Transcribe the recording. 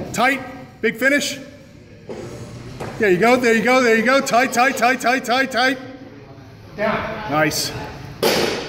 Tight, big finish. There you go, there you go, there you go. Tight, tight, tight, tight, tight, tight. Down. Nice.